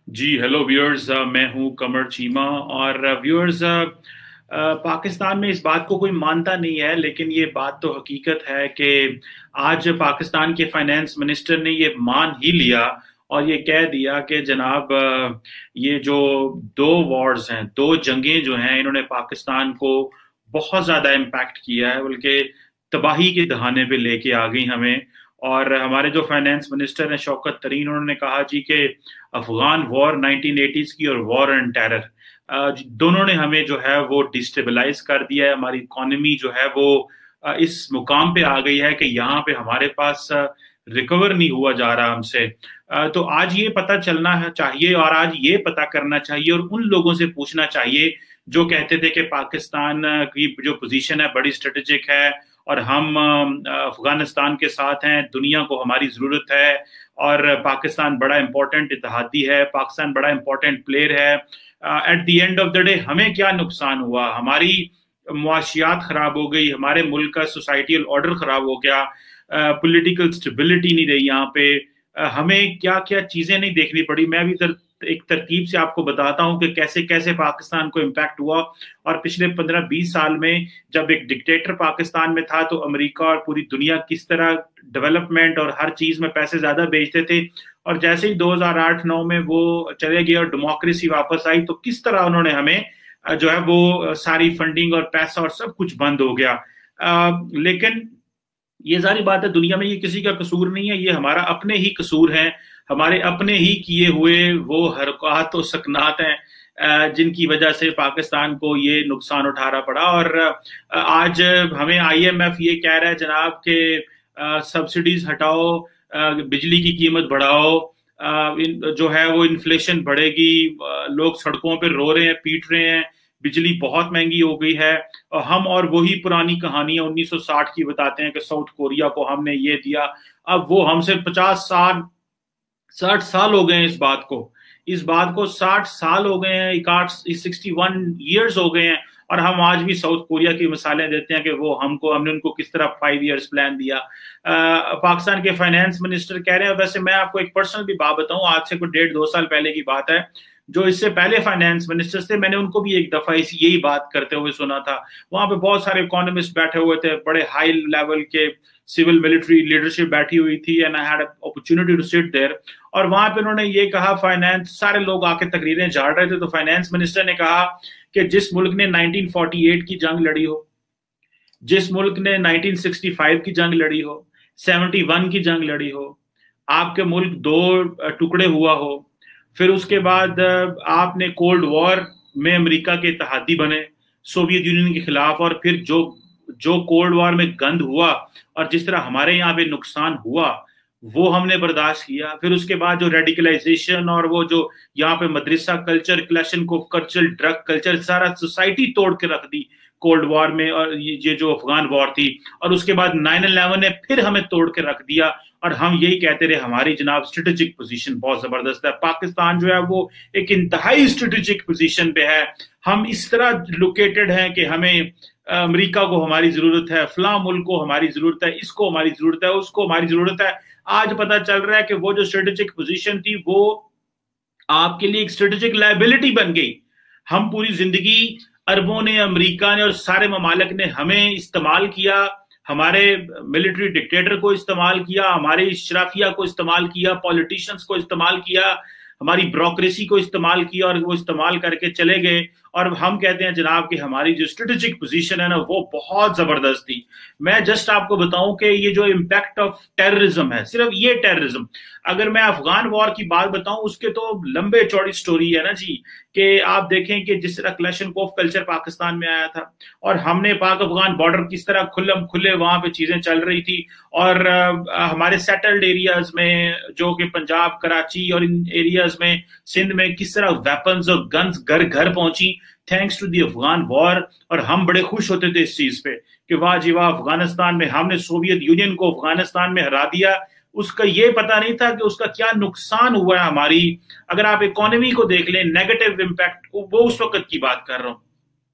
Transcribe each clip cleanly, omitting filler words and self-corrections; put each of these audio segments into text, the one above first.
जी hello viewers, मैं हूं कमर चीमा। और व्यूअर्स, पाकिस्तान में इस बात को कोई मानता नहीं है, लेकिन ये बात तो हकीकत है कि आज पाकिस्तान के फाइनेंस मिनिस्टर ने ये मान ही लिया और ये कह दिया कि जनाब, ये जो दो वॉर्स हैं, दो जंगें जो हैं, इन्होंने पाकिस्तान को बहुत ज्यादा इम्पैक्ट किया है, बल्कि तबाही के दहाने पे लेके आ गई हमें। और हमारे जो फाइनेंस मिनिस्टर हैं शौकत तरीन, उन्होंने कहा जी कि अफगान वॉर 1980s की और वॉर ऑन टेरर, दोनों ने हमें जो है वो डिस्टेबलाइज कर दिया है। हमारी इकोनॉमी जो है वो इस मुकाम पे आ गई है कि यहाँ पे हमारे पास रिकवर नहीं हुआ जा रहा हमसे। तो आज ये पता चलना है चाहिए, और आज ये पता करना चाहिए और उन लोगों से पूछना चाहिए जो कहते थे कि पाकिस्तान की जो पोजीशन है बड़ी स्ट्रेटेजिक है और हम अफगानिस्तान के साथ हैं, दुनिया को हमारी जरूरत है और पाकिस्तान बड़ा इंपॉर्टेंट इत्तेहादी है, पाकिस्तान बड़ा इंपॉर्टेंट प्लेयर है। At the end of the day हमें क्या नुकसान हुआ? हमारी मुआशियात खराब हो गई, हमारे मुल्क का सोसाइटियल ऑर्डर खराब हो गया, पॉलिटिकल स्टेबिलिटी नहीं रही यहाँ पे। हमें क्या क्या चीजें नहीं देखनी पड़ी। मैं भी एक तरतीब से आपको बताता हूँ कि कैसे कैसे पाकिस्तान को इम्पैक्ट हुआ। और पिछले 15-20 साल में जब एक डिक्टेटर पाकिस्तान में था तो अमेरिका और पूरी दुनिया किस तरह डेवलपमेंट और हर चीज में पैसे ज्यादा भेजते थे, और जैसे ही 2008-9 में वो चले गए और डेमोक्रेसी वापस आई तो किस तरह उन्होंने हमें जो है वो सारी फंडिंग और पैसा और सब कुछ बंद हो गया। लेकिन ये सारी बात है, दुनिया में ये किसी का कसूर नहीं है, ये हमारा अपने ही कसूर है, हमारे अपने ही किए हुए वो हरकत और सकनात हैं जिनकी वजह से पाकिस्तान को ये नुकसान उठाना पड़ा। और आज हमें आईएमएफ ये कह रहा है जनाब कि सब्सिडीज हटाओ, बिजली की कीमत बढ़ाओ, जो है वो इन्फ्लेशन बढ़ेगी, लोग सड़कों पर रो रहे हैं, पीट रहे हैं, बिजली बहुत महंगी हो गई है। और हम और वही पुरानी कहानियां 1960 की बताते हैं कि साउथ कोरिया को हमने ये दिया। अब वो हमसे 50 साल 60 साल हो गए हैं इस बात को 60 साल हो गए हैं, 61 ईयर्स हो गए हैं, और हम आज भी साउथ कोरिया की मिसालें देते हैं कि वो हमने उनको किस तरह 5 इयर्स प्लान दिया। पाकिस्तान के फाइनेंस मिनिस्टर कह रहे हैं, वैसे मैं आपको एक पर्सनल भी बात बताऊं, आज से कोई 1.5-2 साल पहले की बात है, जो इससे पहले फाइनेंस मिनिस्टर्स थे, मैंने उनको भी एक दफा यही बात करते हुए सुना था। वहां पे बहुत सारे इकोनॉमिस्ट बैठे हुए थे, बड़े हाई लेवल के सिविल मिलिट्री लीडरशिप बैठी हुई थी, and I had opportunity to sit there. और वहां पे उन्होंने ये कहा, फाइनेंस सारे लोग आके तकरीरें झाड़ रहे थे, तो फाइनेंस मिनिस्टर ने कहा कि जिस मुल्क ने 1948 की जंग लड़ी हो, जिस मुल्क ने 1965 की जंग लड़ी हो, 71 की जंग लड़ी हो, आपके मुल्क दो टुकड़े हुआ हो, फिर उसके बाद आपने कोल्ड वॉर में अमेरिका के इत्तेहादी बने सोवियत यूनियन के खिलाफ, और फिर जो जो कोल्ड वॉर में गंद हुआ और जिस तरह हमारे यहाँ पे नुकसान हुआ वो हमने बर्दाश्त किया। फिर उसके बाद जो रेडिकलाइजेशन और वो जो यहाँ पे मदरसा culture, kalashnikov culture, drug culture, सारा सोसाइटी तोड़ के रख दी कोल्ड वॉर में, और ये जो अफगान वॉर थी। और उसके बाद 9/11 ने फिर हमें तोड़ के रख दिया, और हम यही कहते रहे हमारी जनाब स्ट्रेटेजिक पोजीशन बहुत जबरदस्त है। पाकिस्तान जो है वो एक इंतहाई स्ट्रेटेजिक पोजीशन पे है। हम इस तरह लोकेटेड हैं कि हमें अमेरिका को हमारी जरूरत है, फलां मुल्क को हमारी जरूरत है, इसको हमारी जरूरत है, उसको हमारी जरूरत है। आज पता चल रहा है कि वो जो स्ट्रेटेजिक पोजीशन थी वो आपके लिए एक स्ट्रेटेजिक लायबिलिटी बन गई। हम पूरी जिंदगी अरबों ने, अमेरिका ने और सारे ममालिक ने हमें इस्तेमाल किया, हमारे मिलिट्री डिक्टेटर को इस्तेमाल किया, हमारे इशराफिया को इस्तेमाल किया, पॉलिटिशियंस को इस्तेमाल किया, हमारी ब्रोक्रेसी को इस्तेमाल किया, और वो इस्तेमाल करके चले गए। और हम कहते हैं जनाब कि हमारी जो स्ट्रेटेजिक पोजीशन है ना वो बहुत जबरदस्त थी। मैं जस्ट आपको बताऊं कि ये जो इम्पैक्ट ऑफ टेररिज्म है, सिर्फ ये टेररिज्म, अगर मैं अफगान वॉर की बात बताऊं उसके तो लंबे चौड़ी स्टोरी है ना जी, कि आप देखें कि जिस तरह क्लैशनकोफ कल्चर पाकिस्तान में आया था और हमने पाक अफगान बॉर्डर किस तरह खुल्लम खुले वहां पे चीजें चल रही थी, और हमारे सेटल्ड एरियाज में जो कि पंजाब, कराची और इन एरियाज में, सिंध में, किस तरह वेपन्स और गन्स घर घर पहुंची thanks to the Afghan war. और हम बड़े खुश होते थे इस चीज पे कि वाह जी वाह, अफगानिस्तान में हमने सोवियत यूनियन को अफगानिस्तान में हरा दिया। उसका ये पता नहीं था कि उसका क्या नुकसान हुआ है हमारी। अगर आप इकोनॉमी को देख लें, नेगेटिव इम्पैक्ट, वो उस वक्त की बात कर रहा हूं।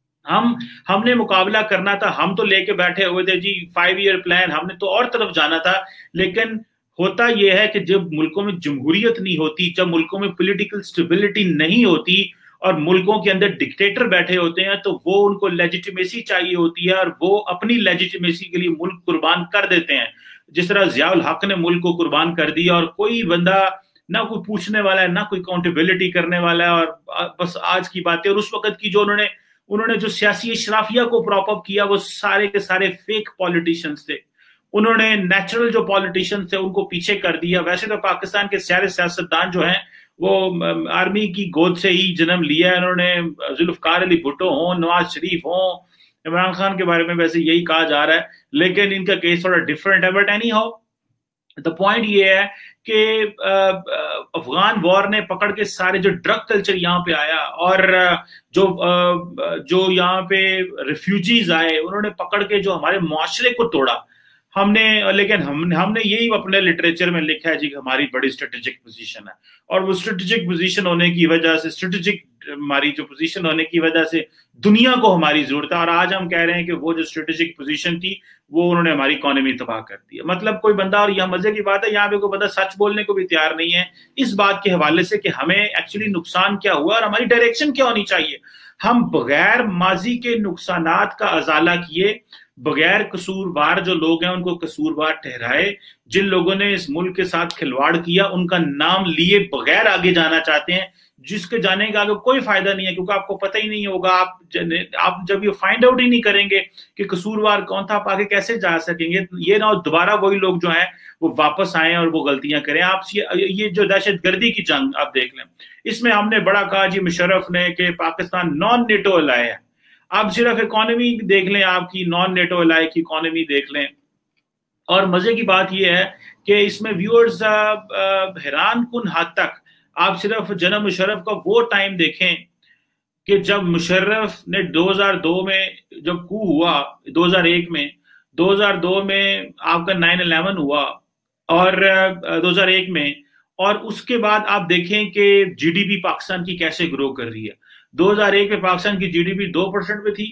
हमने मुकाबला करना था, हम तो लेके बैठे हुए थे जी 5 ईयर प्लान, हमने तो और तरफ जाना था। लेकिन ہوتا یہ ہے کہ جب ملکوں میں جمہوریت نہیں ہوتی، جب ملکوں میں پولیٹیکل سٹیبلٹی نہیں ہوتی اور ملکوں کے اندر ڈکٹیٹر بیٹھے ہوتے ہیں، تو وہ ان کو لیجیٹیمیسی چاہیے ہوتی ہے اور وہ اپنی لیجیٹیمیسی کے لیے ملک قربان کر دیتے ہیں. جس طرح ضیاء الحق نے ملک کو قربان کر دیا اور کوئی بندہ نہ کوئی پوچھنے والا ہے، نہ کوئی اکاؤنٹیبلٹی کرنے والا ہے، اور بس آج کی باتیں. اور اس وقت کی جو انہوں نے جو سیاسی اشرافیہ کو پراپ اپ کیا، وہ سارے کے سارے فیک پالیٹیشنز تھے. انہوں نے نیچرل جو پالیٹیشنز تھے ان کو پیچھے کر دیا. ویسے تو پاکستان کے سارے سیاستدان جو ہیں وہ آرمی کی گود سے ہی جنم لیا ہے. انہوں نے ذوالفقار علی بھٹو ہوں، نواز شریف ہوں، عمران خان کے بارے میں ویسے یہی کہا جا رہا ہے، لیکن ان کا کیس تھوڑا ڈفرینٹ ہے. But anyhow the point یہ ہے کہ افغان وار نے پکڑ کے سارے جو ڈرگ کلچر یہاں پہ آیا اور جو یہاں پہ ریفیوجیز آئے، انہوں نے پکڑ کے جو ہمارے معاشرے کو توڑا. لیکن ہم نے یہی اپنے لٹریچر میں لکھا ہے جی کہ ہماری بڑی اسٹریٹجک پوزیشن ہے، اور وہ اسٹریٹجک پوزیشن ہونے کی وجہ سے، ہماری جو پوزیشن ہونے کی وجہ سے دنیا کو ہماری ضرورت ہے. اور آج ہم کہہ رہے ہیں کہ وہ جو اسٹریٹجک پوزیشن تھی وہ انہوں نے ہماری اکانومی تباہ کر دی ہے. مطلب کوئی بندہ، اور یہاں مزے کی بات ہے، یہاں پہ کوئی بندہ سچ بولنے کو بھی تیار نہیں ہے اس بات کے حوالے سے کہ ہمیں ایکچولی نقصان کیا ہوا اور ہماری ڈائریکشن کیا ہونی چاہیے. ہم بغیر ماضی کے نقصانات کا ازالہ کیے، بغیر قصوروار جو لوگ ہیں ان کو قصوروار ٹھہرائے، جن لوگوں نے اس ملک کے ساتھ کھلواڑ کیا ان کا نام لیے بغیر آگے جانا چاہتے ہیں، جس کے جانے کا آگے کوئی فائدہ نہیں ہے، کیونکہ آپ کو پتہ ہی نہیں ہوگا. آپ جب یہ فائنڈ آؤٹ ہی نہیں کریں گے کہ قصوروار کون تھا، آپ آگے کیسے جا سکیں گے؟ یہ نہ دوبارہ وہی لوگ جو ہیں وہ واپس آئیں اور وہ غلطیاں کریں. آپ یہ جو دہشت گردی کی جنگ آپ دیکھ لیں، اس میں ہم نے بڑا کہا جی مشرف نے کہ پاکستان نان نیٹو الائی ہے. آپ صرف اکانومی دیکھ لیں، آپ کی نان نیٹو الائی کی اکانومی دیکھ لیں. اور مزے کی بات یہ ہے کہ اس میں ویورز حیران کن حد تک آپ صرف جناب مشرف کا وہ ٹائم دیکھیں کہ جب مشرف نے 2002 میں جب کو ہوا، 2002 میں آپ کا 9/11 ہوا اور 2001 میں، اور اس کے بعد آپ دیکھیں کہ جی ڈی پی پاکستان کی کیسے گرو کر رہی ہے. 2001 میں پاکستان کی جی ڈی پی 2% پہ تھی،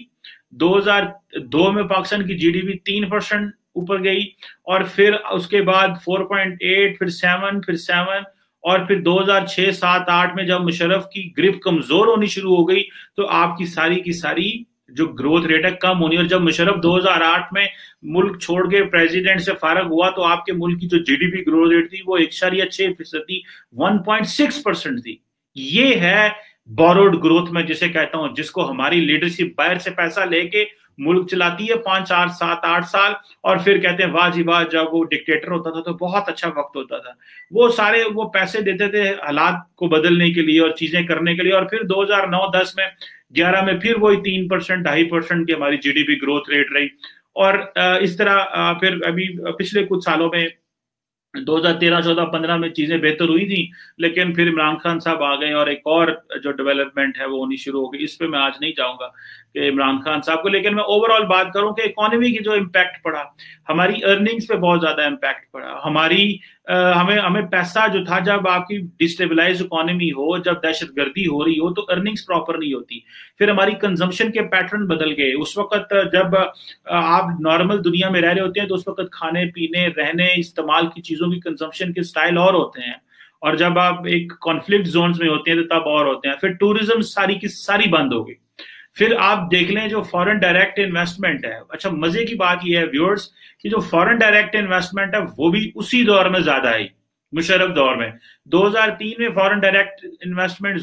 2002 میں پاکستان کی جی ڈی پی 3% اوپر گئی، اور پھر اس کے بعد 4.8، پھر 7، اور پھر 2006، 7، 8 میں جب مشرف کی گرپ کمزور ہونی شروع ہو گئی تو آپ کی ساری جو گروتھ ریٹ ہے کم ہونی. اور جب مشرف 2008 میں ملک چھوڑ کے پریزیڈنٹ سے فارغ ہوا تو آپ کے ملک کی جو G D P growth rate تھی وہ 1.6% تھی، 1.6% تھی. یہ ہے بوروڈ گروتھ میں جسے کہتا ہوں، جس کو ہماری لیڈرشپ باہر سے پیسہ لے کے ملک چلاتی ہے 5، 4، 7، 8 سال، اور پھر کہتے ہیں واہ جی واہ جب وہ ڈکٹیٹر ہوتا تھا تو بہت اچھا وقت ہوتا تھا. وہ پیسے دیتے تھے حالات کو بدلنے کے لیے اور چیزیں کرنے کے لیے، اور پھر 2009، 10 میں، 11 میں پھر وہی 3%، 2.5% کی ہماری G D P growth rate رہی. اور اس طرح پھر ابھی پچھلے کچھ سالوں میں 2013، 14، 15 میں چیزیں بہتر ہوئی تھیں، لیکن پھر عمران خان صاحب آ گئے اور ایک اور جو ڈیولپمنٹ ہے وہ ہونی شروع ہو گئی. اس پہ میں آج نہیں جاؤں گا کہ عمران خان صاحب کو، لیکن میں اوور آل بات کروں کہ اکانومی کی جو امپیکٹ پڑا، ہماری ارننگز پہ بہت زیادہ امپیکٹ پڑا. ہمیں پیسہ جو تھا، جب آپ کی ڈسٹیبلائز اکانومی ہو، جب دہشت گردی ہو رہی ہو تو ارننگز پراپر نہیں ہوتی. پھر ہماری کنزمپشن کے پیٹرن بدل گئے. اس وقت جب آپ نارمل دنیا میں رہ رہے ہوتے ہیں تو اس وقت کھانے پینے، رہنے، استعمال کی چیزوں کی کنزمپشن کے سٹائل اور ہوتے ہیں، اور جب آپ ایک کانفلکٹ زونز میں ہوتے ہیں تو تب اور ہوتے ہیں. پھر ٹورزم ساری کی ساری بند ہو گئی. پھر آپ دیکھ لیں جو فورن ڈائریکٹ انویسٹمنٹ ہے. اچھا مزے کی بات یہ ہے ویورز کہ جو فورن ڈائریکٹ انویسٹمنٹ ہے وہ بھی اسی دور میں زیادہ آئی، مشرف دور میں. 2003 میں foreign direct investment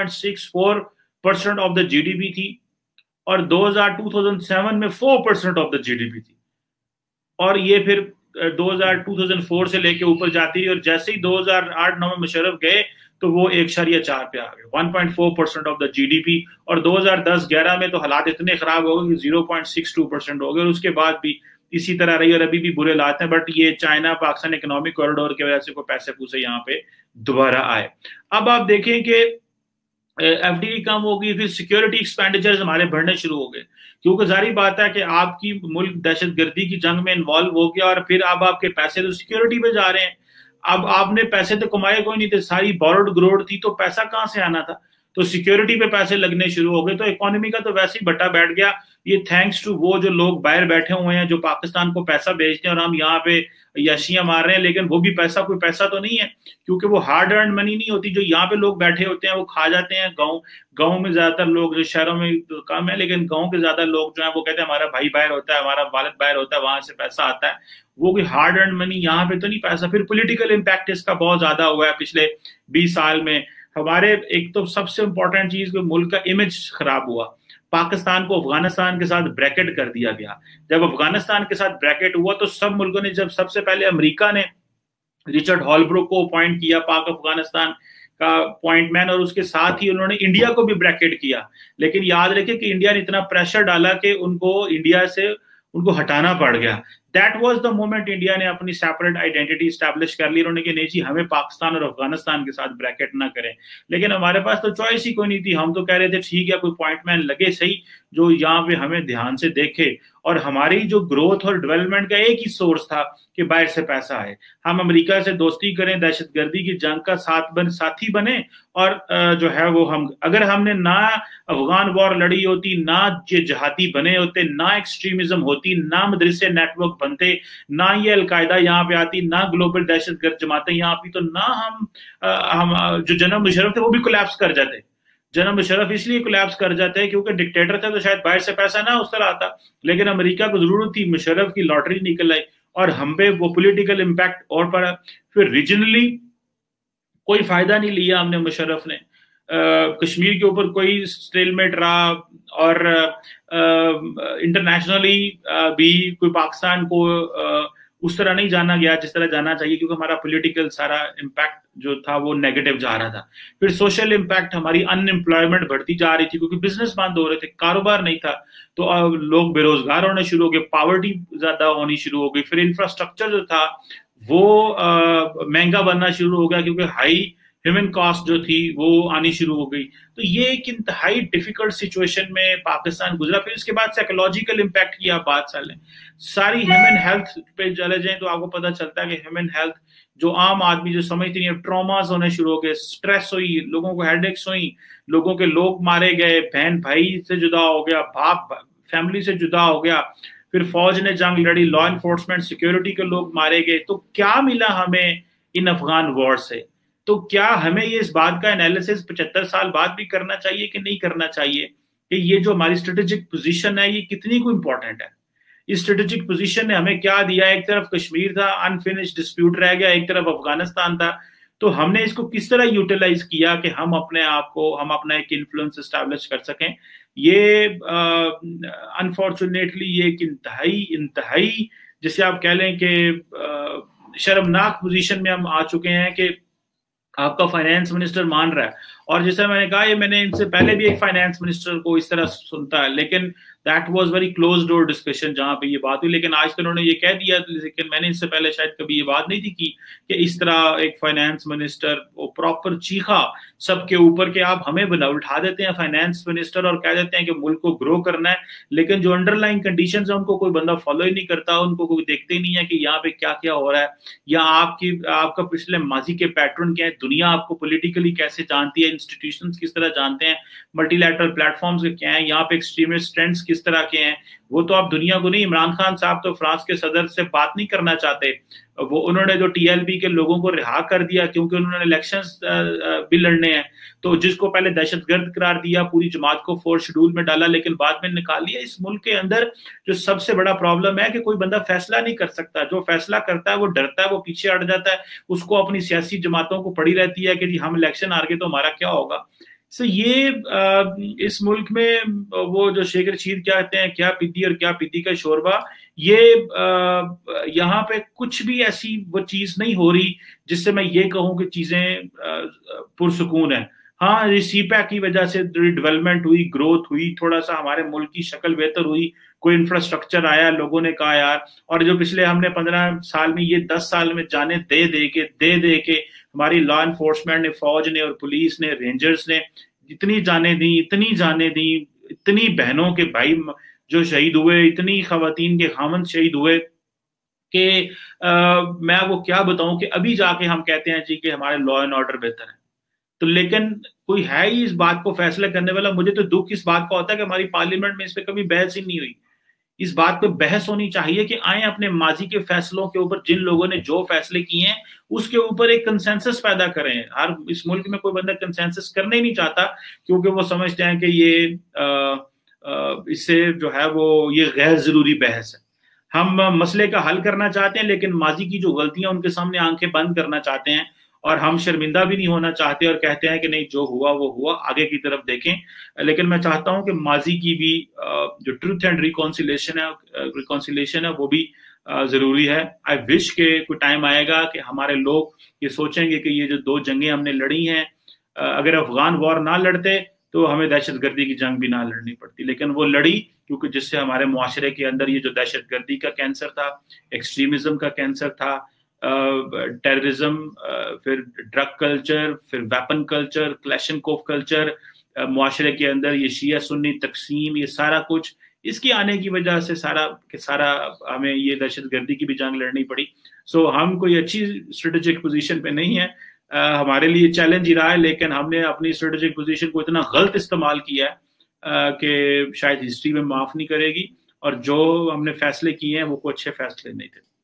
0.64% of the G D P تھی، اور 2007 میں 4% of the G D P تھی، اور یہ پھر 2004 سے لے کے اوپر جاتی ہے. اور جیسے ہی 2008-9 میں مشرف گئے تو وہ 1.4 پہ آ گئے، 1.4% آف دا جی ڈی پی. اور 2010-11 میں تو حالات اتنے خراب ہو گئے کہ 0.62% ہو گئے، اور اس کے بعد بھی اسی طرح رہی، اور ابھی بھی برے حالات ہیں. بٹ یہ چائنا پاکستان اکنامک کوریڈور کی وجہ سے کوئی پیسے پوسے یہاں پہ دوبارہ آئے. اب آپ دیکھیں کہ ایف ڈی کم ہوگی، پھر سیکیورٹی ایکسپینڈیچرز ہمارے بڑھنے شروع ہو گئے، کیونکہ ظاہری بات ہے کہ آپ کی ملک دہشت گردی کی جنگ میں انوالو ہو گیا، اور پھر اب آپ کے پیسے تو سیکیورٹی پہ جا رہے ہیں. اب آپ نے پیسے تو کمائے کوئی نہیں تھے، ساری بورڈ گروڈ تھی، تو پیسہ کہاں سے آنا تھا؟ تو सिक्योरिटी पे पैसे लगने शुरू हो गए, तो इकोनॉमी का तो वैसे ही बट्टा बैठ गया। ये थैंक्स टू वो जो लोग बाहर बैठे हुए हैं, जो पाकिस्तान को पैसा भेजते हैं, और हम यहाँ पे याशियां मार रहे हैं, लेकिन वो भी पैसा कोई पैसा तो नहीं है, क्योंकि वो हार्ड अर्न मनी नहीं होती। जो यहाँ पे लोग बैठे होते हैं वो खा जाते हैं। गाँव में ज्यादातर लोग, जो शहरों में तो कम है, लेकिन गाँव के ज्यादा लोग जो है वो कहते हैं हमारा भाई बाहर होता है, हमारा वालिद बाहर होता है, वहां से पैसा आता है। वो कोई हार्ड अर्न मनी यहाँ पे तो नहीं पैसा। फिर पॉलिटिकल इम्पैक्ट इसका बहुत ज्यादा हुआ है पिछले 20 साल में। हमारे एक तो सबसे इंपॉर्टेंट चीज, मुल्क का इमेज खराब हुआ। पाकिस्तान को अफगानिस्तान के साथ ब्रैकेट कर दिया गया। जब अफगानिस्तान के साथ ब्रैकेट हुआ तो सब मुल्कों ने, जब सबसे पहले अमेरिका ने रिचर्ड हॉलब्रुक को अपॉइंट किया पाक अफगानिस्तान का पॉइंट मैन, और उसके साथ ही उन्होंने इंडिया को भी ब्रैकेट किया। लेकिन याद रखें कि इंडिया ने इतना प्रेशर डाला कि उनको हटाना पड़ गया। That was the moment India ने अपनी सेपरेट आइडेंटिटी स्टैब्लिश कर ली। उन्होंने कि नहीं जी, हमें पाकिस्तान और अफगानिस्तान के साथ ब्रैकेट ना करें। लेकिन हमारे पास तो चॉइस ही कोई नहीं थी। हम तो कह रहे थे ठीक है, कोई पॉइंट मैन लगे सही जो यहाँ पे हमें ध्यान से देखे, और हमारी जो ग्रोथ और डेवलपमेंट का एक ही सोर्स था कि बाहर से पैसा आए। हम अमेरिका से दोस्ती करें, दहशतगर्दी की जंग का साथी बने, और जो है वो अगर हमने ना अफगान वॉर लड़ी होती, ना ये जहादी बने होते, ना एक्सट्रीमिज्म होती, ना मदरसे नेटवर्क बनते, ना ये अलकायदा यहाँ पे आती, ना ग्लोबल दहशतगर्द जमातें यहाँ आती, तो ना हम जो जनरल मुशर्रफ थे वो भी कोलैप्स कर जाते। जनरल मुशर्रफ इसलिए कोलैप्स कर जाते हैं क्योंकि डिक्टेटर था, तो शायद बाहर से पैसा ना उस तरह आता। लेकिन अमेरिका को जरूरत थी, मुशर्रफ की लॉटरी निकल आई और हम पे वो पॉलिटिकल इंपैक्ट और पड़ा। फिर रीजनली कोई फायदा नहीं लिया हमने, मुशर्रफ ने कश्मीर के ऊपर कोई स्टेलमेट रहा, और इंटरनेशनली भी कोई पाकिस्तान को उस तरह नहीं जाना गया जिस तरह जाना चाहिए, क्योंकि हमारा पॉलिटिकल सारा इम्पैक्ट जो था वो नेगेटिव जा रहा था। फिर सोशल इम्पैक्ट, हमारी अनएम्प्लॉयमेंट बढ़ती जा रही थी क्योंकि बिजनेस बंद हो रहे थे, कारोबार नहीं था, तो अब लोग बेरोजगार होने शुरू हो गए, पॉवर्टी ज्यादा होनी शुरू हो गई। फिर इंफ्रास्ट्रक्चर जो था वो महंगा बनना शुरू हो गया, क्योंकि हाई ह्यूमन कॉस्ट जो थी वो आनी शुरू हो गई। तो ये एक इंतहाई डिफिकल्ट सिचुएशन में पाकिस्तान गुजरा। फिर उसके बाद साइकोलॉजिकल इम्पैक्ट की आप बात कर लें, सारी ह्यूमन हेल्थ पे चले जाएं तो आपको पता चलता है कि ह्यूमन हेल्थ, जो आम आदमी जो समझती नहीं है, ट्रॉमास होने शुरू हो गए, स्ट्रेस हुई, लोगों को हेडेक्स हुई, लोगों के लोग मारे गए, बहन भाई से जुदा हो गया, बाप फैमिली से जुदा हो गया, फिर फौज ने जंग लड़ी, लॉ एनफोर्समेंट सिक्योरिटी के लोग मारे गए। तो क्या मिला हमें इन अफगान वॉर से? तो क्या हमें ये इस बात का एनालिसिस 75 साल बाद भी करना चाहिए कि नहीं करना चाहिए कि ये जो हमारी स्ट्रेटेजिक पोजीशन है ये कितनी को इंपॉर्टेंट है? इस स्ट्रेटेजिक पोजीशन ने हमें क्या दिया? एक तरफ कश्मीर था, अनफिनिश्ड डिस्प्यूट रह गया, एक तरफ अफगानिस्तान था। तो हमने इसको किस तरह यूटिलाइज किया कि हम अपने आप को, हम अपना एक इन्फ्लुएंस एस्टैब्लिश कर सकें? ये अनफॉर्चुनेटली ये एक इंतहाई जिसे आप कह लें कि शर्मनाक पोजीशन में हम आ चुके हैं कि आपका फाइनेंस मिनिस्टर मान रहा है। और जैसे मैंने कहा, ये मैंने इनसे पहले भी एक फाइनेंस मिनिस्टर को इस तरह सुनता है, लेकिन that was very close door discussion जहां पे ये बात हुई। लेकिन आज तो उन्होंने ये कह दिया, लेकिन मैंने इससे पहले शायद कभी ये बात नहीं थी की कि इस तरह एक फाइनेंस मिनिस्टर वो प्रॉपर चीखा सबके ऊपर कि आप हमें उठा देते हैं फाइनेंस मिनिस्टर और कह देते हैं कि मुल्क को ग्रो करना है, लेकिन जो अंडरलाइन कंडीशन है उनको कोई बंदा फॉलो ही नहीं करता, उनको कोई देखते ही नहीं है कि यहाँ पे क्या क्या हो रहा है, या आपका पिछले माजी के पैटर्न क्या है, दुनिया आपको पॉलिटिकली कैसे जानती है, इंस्टीट्यूशंस किस तरह जानते हैं, मल्टीलैटरल प्लेटफॉर्म्स क्या है, यहाँ पे एक्सट्रीमिस्ट ट्रेंड्स किस तरह के हैं, वो तो आप दुनिया को नहीं। इमरान खान साहब तो फ्रांस के सदर से बात नहीं करना चाहते, वो उन्होंने जो टीएलबी के लोगों को रिहा कर दिया क्योंकि उन्होंने इलेक्शंस भी लड़ने हैं, तो जिसको पहले दहशतगर्द करार दिया, पूरी जमात को फोर्थ शेड्यूल में डाला, लेकिन बाद में निकाल लिया। इस मुल्क के अंदर जो सबसे बड़ा प्रॉब्लम है कि कोई बंदा फैसला नहीं कर सकता, जो फैसला करता है वो डरता है, वो पीछे हट जाता है, उसको अपनी सियासी जमातों को पड़ी रहती है कि जी हम इलेक्शन हार गए तो हमारा क्या होगा। सो ये इस मुल्क में वो जो शेख रशीद कहते हैं क्या पीती और क्या पीती का शोरबा, ये यहाँ पे कुछ भी ऐसी वो चीज नहीं हो रही जिससे मैं ये कहूँ कि चीजें पुरसुकून है। हाँ, सीपैक की वजह से डेवलपमेंट हुई, ग्रोथ हुई, थोड़ा सा हमारे मुल्क की शक्ल बेहतर हुई, कोई इंफ्रास्ट्रक्चर आया, लोगों ने कहा यार, और जो पिछले हमने 15 साल में, ये 10 साल में जाने दे के हमारी लॉ एनफोर्समेंट ने, फौज ने और पुलिस ने, रेंजर्स ने इतनी जाने दी, इतनी बहनों के भाई जो शहीद हुए, इतनी खवातीन के खामन शहीद हुए कि मैं वो क्या बताऊं कि अभी जाके हम कहते हैं जी कि हमारे लॉ एंड ऑर्डर बेहतर है। تو لیکن کوئی ہے ہی اس بات کو فیصلہ کرنے والا. مجھے تو دکھ اس بات کا ہوتا ہے کہ ہماری پارلیمنٹ میں اس پہ کبھی بحث ہی نہیں ہوئی. اس بات پہ بحث ہونی چاہیے کہ آئیں اپنے ماضی کے فیصلوں کے اوپر, جن لوگوں نے جو فیصلے کیے ہیں اس کے اوپر ایک کنسنسس پیدا کریں. ہر اس ملک میں کوئی بندہ کنسنسس کرنا ہی نہیں چاہتا, کیونکہ وہ سمجھتے ہیں کہ یہ اس سے جو ہے وہ یہ غیر ضروری بحث ہے. ہم مسئلے کا حل کرنا چاہتے ہیں, لیکن ماضی کی جو غلطیاں ان کے سامنے آنکھیں بند کرنا چاہتے ہیں, اور ہم شرمندہ بھی نہیں ہونا چاہتے اور کہتے ہیں کہ نہیں جو ہوا وہ ہوا, آگے کی طرف دیکھیں. لیکن میں چاہتا ہوں کہ ماضی کی بھی جو ٹروتھ اینڈ ریکونسیلیشن ہے وہ بھی ضروری ہے. آئی وش کہ کوئی ٹائم آئے گا کہ ہمارے لوگ یہ سوچیں گے کہ یہ جو 2 جنگیں ہم نے لڑی ہیں, اگر افغان وار نہ لڑتے تو ہمیں دہشت گردی کی جنگ بھی نہ لڑنی پڑتی, لیکن وہ لڑی کیونکہ جس سے ہمارے معاشرے کے اندر یہ جو دہشت گردی کا کینسر تھا, ایکسٹریمزم کا کینسر تھا, ٹیررزم, پھر ڈرگ کلچر, پھر ویپن کلچر, کلیشنکوف کلچر, معاشرے کے اندر یہ شیعہ سنی تقسیم, یہ سارا کچھ اس کی آنے کی وجہ سے سارا ہمیں یہ دہشت گردی کی بھی جنگ لڑنی پڑی. سو ہم کوئی اچھی اسٹریٹجک پوزیشن پہ نہیں ہے, ہمارے لیے چیلنج ہی رہا ہے, لیکن ہم نے اپنی اسٹریٹجک پوزیشن کو اتنا غلط استعمال کیا ہے کہ شاید ہسٹری میں معاف نہیں کرے گی, اور جو ہم نے فیصلے کیے ہیں وہ کوئی اچھے فیصلے نہیں تھے.